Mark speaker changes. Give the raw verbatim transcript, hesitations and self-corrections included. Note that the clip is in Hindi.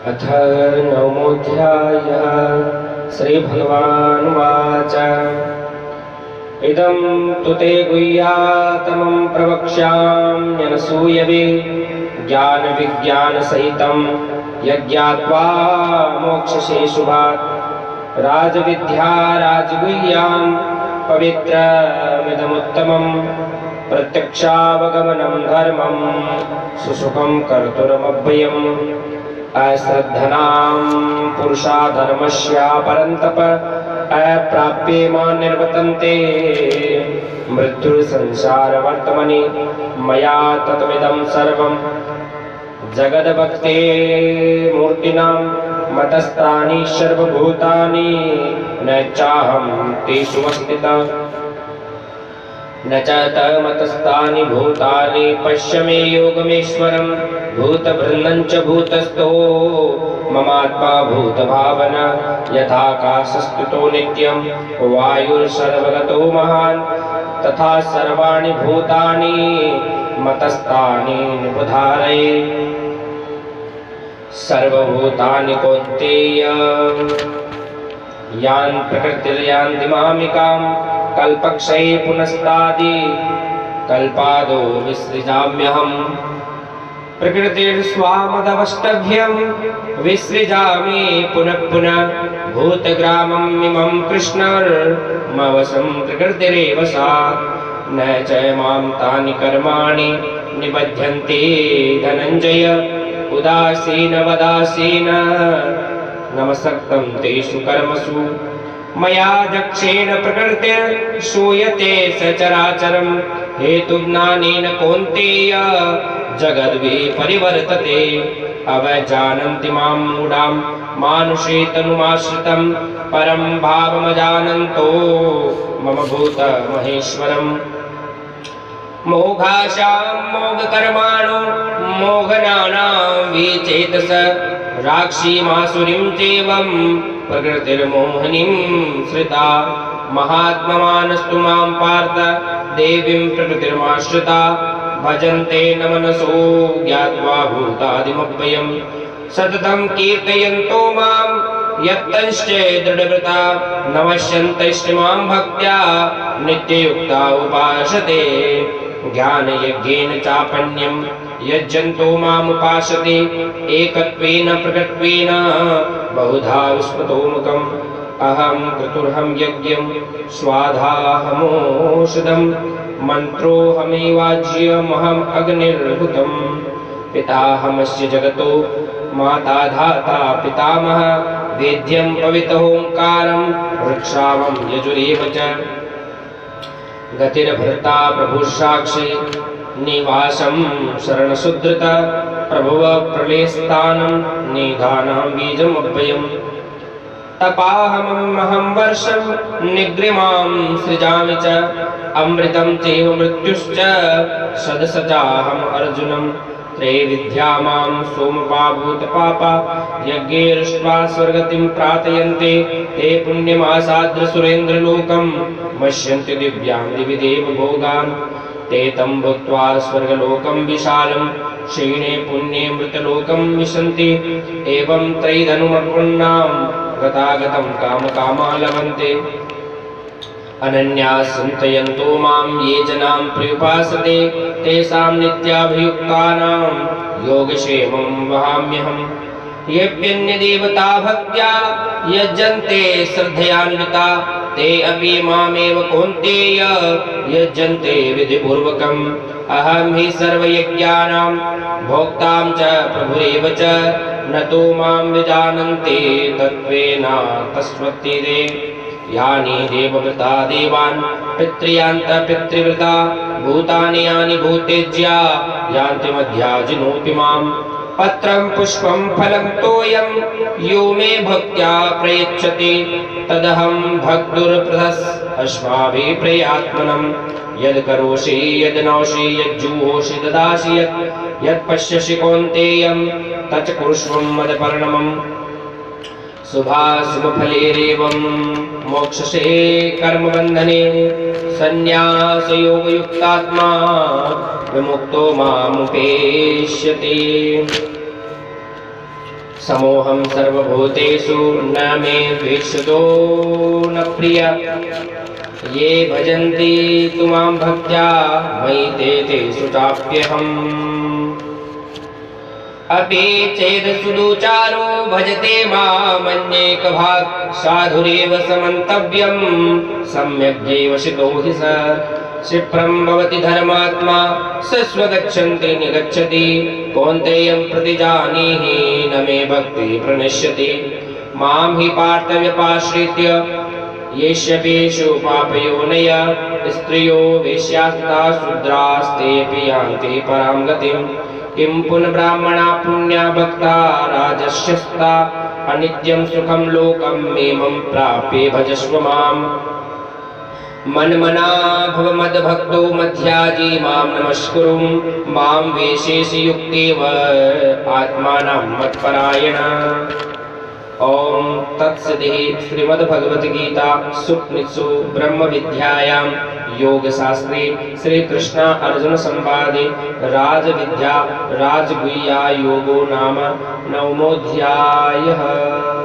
Speaker 1: अथ नवमोऽध्यायः। श्रीभगवानुवाच इदं तु ते गुह्यातमं प्रवक्ष्याम्यनसूयवे ज्ञानविज्ञानसहितं यज्ञात्वा मोक्षसे शुभात्। राजविद्या राजगुह्यां पवित्रमिदमुत्तमं प्रत्यक्षावगमनं धर्मं सुसुखं कर्तुमव्ययम्। अश्रद्धनां पुरुषा धर्मस्य परन्तप अप्राप्ये मां निर्वर्तन्ते। मृत्युसंसारवर्तमनि मया तत्मिदं सर्वं जगद्भक्ते मूर्तिनां मतस्तानि सर्वभूतानि न चाहं तेषु स्थितः। न च तमतस्तानि भूतानि पश्य मे योगमेश्वरं। भूतभृन्नं च भूतस्थो ममात्मा भूतभावना। यथाकाशस्थितो नित्यं वायुर्सर्वगतो महान् तथा सर्वाणि भूतानि मतस्तानि निबुधारये। सर्वभूतानि कौन्तेय यान् प्रकृतिर्यान्ति मामिकां। कल्पक्षये पुनस्तादि कल्पादो विसृजाम्यहम्। प्रकृतिर्स्वामदवष्टभ्यं विसृजामि पुनः पुनः। भूतग्रामम् इमं कृष्णर्मवसं प्रकृतिरेव सा। न च मां तानि कर्माणि निबध्यन्ते धनञ्जय। उदासीन वदासीन नमसक्तं तेषु कर्मसु। मया दक्षेण प्रकृतिर्श्रूयते सचराचरं। हेतुज्ञानेन कौन्तेय जगद्वि परिवर्तते। अवजानन्ति मां मूढां मानुषे तनुमाश्रितं। परं भावमजानन्तो मम भूतमहेश्वरम्। मोघाशां मोघकर्माणो मोघनानां विचेतस। राक्षीमासुरीं चैवं प्रकृतिर्मोहिनीं श्रिता। महात्ममानस्तु मां पार्थ देवीं प्रकृतिर्माश्रिता। भजन्ते न मनसो ज्ञात्वा भूतादिमव्ययम्। सततं कीर्तयन्तो मां यत्तंश्च दृढव्रता। नमस्यन्तैश्च मां भक्त्या नित्ययुक्ता उपासते। ज्ञानयज्ञेन चापण्यं यज्जन्तो मामुपासते। एकत्वेन प्रकृत्वेन बहुधा विस्मृतोमुखम्। अहं क्रतुर्हं यज्ञं स्वाधाहमोषधं। मन्त्रोऽहमेवाज्यमहम् अग्निर्हुतं। पिताहमस्य जगतो माता धाता पितामह। वेद्यं पवित्रोङ्कारं वृक्षावं यजुरेव च। गतिर्भर्ता प्रभुस्साक्षी निवासं शरणसुधृत। प्रभुव प्रलयस्थानं निधानं बीजमव्ययम्। तपाहमहं वर्षं निग्रिमां सृजामि च। अमृतं चैव मृत्युश्च सदसचाहम् अर्जुनं। त्रैविद्या मां सोमपा भूतपापा। यज्ञैरुष्ट्वा स्वर्गतिं प्रार्थयन्ते। ते पुण्यमासाद्य सुरेन्द्रलोकं मश्यन्ति दिव्यां दिवि देवभोगान्। ते तं भुक्त्वा स्वर्गलोकं विशालं क्षीणे पुण्ये मृतलोकं विशन्ति। एवं त्रैधनुमर्पुण्णां गतागतं कामकामा लभन्ते। अनन्याः चिन्तयन्तो मां ये जनाः पर्युपासते। तेषां नित्याभियुक्तानां योगक्षेमं वहाम्यहम्। येऽप्यन्यदेवता भक्त्या यज्जन्ते श्रद्धयान्विता। ते अपि मामेव कौन्तेय यज्जन्ते विधिपूर्वकम्। अहं हि सर्वयज्ञानां भोक्तां च प्रभुरेव च। न तो मां विजानन्ते तत्त्वेन तस्मत्ते। यानि देवव्रता देवान् पितृयान्त पितृव्रता। भूतानि यानि भूतेज्या यान्ति मध्याजिनोति माम्। पत्रं पुष्पं फलं तोयं यो मे भक्त्या प्रयच्छति। तदहं भक्तुर्प्रदस् अस्माभिः प्रयात्मनम्। यद् करोषि यद् नौषि यज्जुहोषि ददासि यत् यत् पश्यसि कौन्तेयं तच्च कुरुष्व मदपर्णमम्। शुभाशुभफलेरेवं मोक्षसे कर्मबन्धने। संन्यासयोगयुक्तात्मा विमुक्तो मामुपेष्यति। समोहं सर्वभूतेषु न मे वीक्षितो न प्रिय। ये भजन्ति तु मां भक्त्या मयि ते तेषु चाप्यहम्। अपि चेद् सुदुचारो भजते मामन्येकभाक् साधुरेव समन्तव्यं सम्यग् शितो हि स। क्षिप्रं भवति धर्मात्मा सस्वगच्छन्ति निगच्छति कौन्तेयं प्रतिजानीहि न मे भक्ति प्रणश्यति। मां हि पार्थव्यपाश्रित्य येष्यपेषु पापयोनय स्त्रियो वेश्यास्ता शूद्रास्तेऽपि यान्ति परां गतिम्। किं पुनः ब्राह्मणा पुण्या भक्ता राजस्यस्ता अनित्यं सुखं लोकम् इमं प्राप्ये भजस्व माम्। मन्मना भव मद्भक्तो मध्याजी मां नमस्कुरु मां वेशेषि युक्तेव आत्मानं मत्परायण। ओम तत्सदिः। श्रीमद्भगवद्गीता सूक्ष्मसु ब्रह्म विद्यायां योग शास्त्रे श्री कृष्ण अर्जुन संवादे राजविद्या राजगुह्या योगो नाम नवमोऽध्यायः।